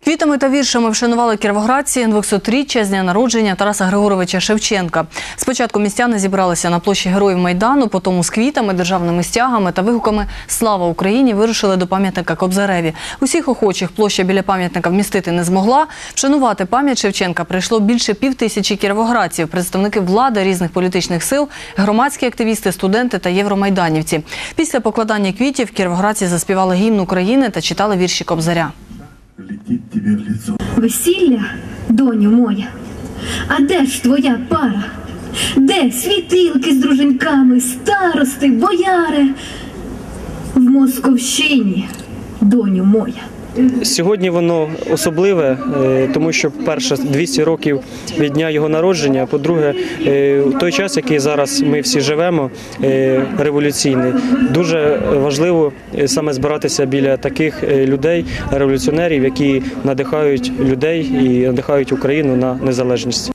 Квітами та віршами вшанували кіровоградці 200-річчя з дня народження Тараса Григоровича Шевченка. Спочатку містяни зібралися на площі Героїв Майдану, потім з квітами, державними стягами та вигуками «Слава Україні» вирушили до пам'ятника Кобзареві. Усіх охочих площа біля пам'ятника вмістити не змогла. Вшанувати пам'ять Шевченка прийшло більше 5000 кіровоградців, представники влади, різних політичних сил, громадські активісти, студенти та євромайданівці. Після покладання квітів кіровоградці заспівали гімн України та читали вірші Кобзаря. Весілля, доню моя, а де ж твоя пара? Де світилки з друженьками, старости, бояри? В Московщині, доню моя. Сьогодні воно особливе, тому що, перше, 200 років від дня його народження, по-друге, той час, який зараз ми всі живемо, революційний, дуже важливо саме збиратися біля таких людей, революціонерів, які надихають людей і надихають Україну на незалежність.